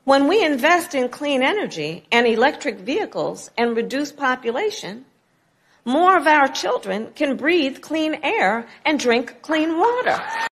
When we invest in clean energy and electric vehicles and reduce population, more of our children can breathe clean air and drink clean water.